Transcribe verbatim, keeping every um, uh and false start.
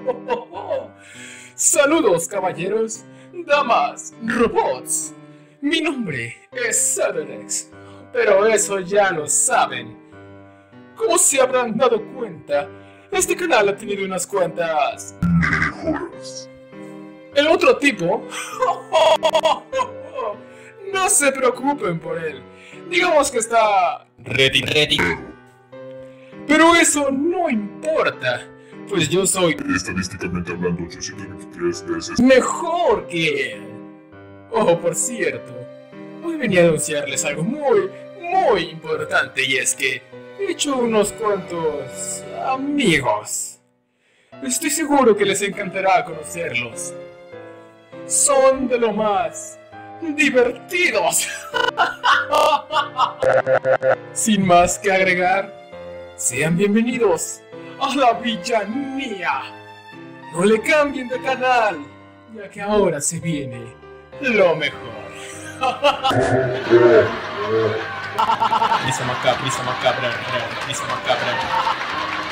Saludos, caballeros, damas, robots. Mi nombre es Saturdex, pero eso ya lo saben. Como se habrán dado cuenta, este canal ha tenido unas cuantas mejoras. El otro tipo, no se preocupen por él. Digamos que está ready, ready. Pero eso no importa, pues yo soy, estadísticamente hablando, ochocientas veintitrés veces mejor que él. Oh, por cierto, hoy venía a anunciarles algo muy, muy importante, y es que he hecho unos cuantos amigos. Estoy seguro que les encantará conocerlos. Son de lo más divertidos. Sin más que agregar, sean bienvenidos a la villanía. No le cambien de canal, ya que ahora se viene lo mejor. Risa macabra, risa macabra, risa macabra.